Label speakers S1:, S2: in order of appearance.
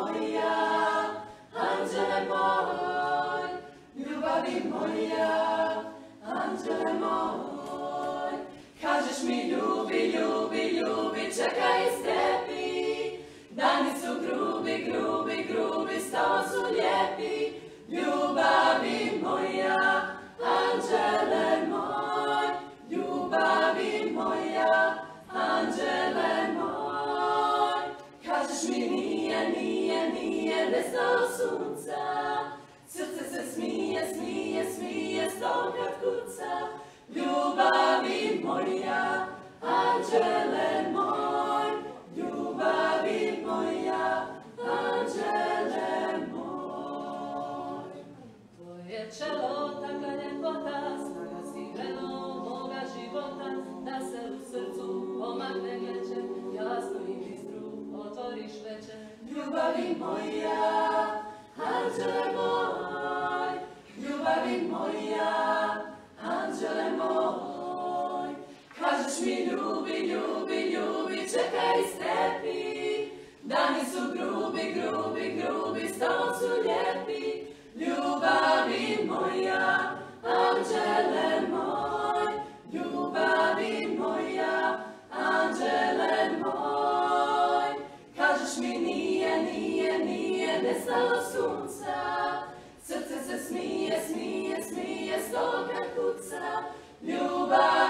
S1: moja, anđele moj, ljubavi moja, anđele moj. Kažeš mi ljubi, ljubi, ljubi, čekaj i strepi, dani su grubi, grubi, grubi, stava su lijepi, ljubavi moja, anđele moj, ljubavi moja, anđele moj. Kažeš mi nije, nije, nije nestalo sunca, srce se smije, smije, smije, sto kad kuca, ljubavi moja, anđele moj, ljubavi moja, anđele moj.
S2: Tvoje čelo, takva ljepota, snaga si ženo moga života, da se u srcu pomakne vječe, jasno i bistru otvoriš večer.
S1: Ljubavi moja, anđele moj, ljubavi moja, anđele moj. Kažeš mi ljubi, ljubi, ljubi, čekaj i strepi, dani su grubi, grubi, grubi, stalno su lijepi, ljubavi moja, anđele moj, ljubavi moja, anđele moj. Kažeš mi nije, nije, nije nestalo sunca, srce se smije, smije, smije, sto kad kuca, ljubavi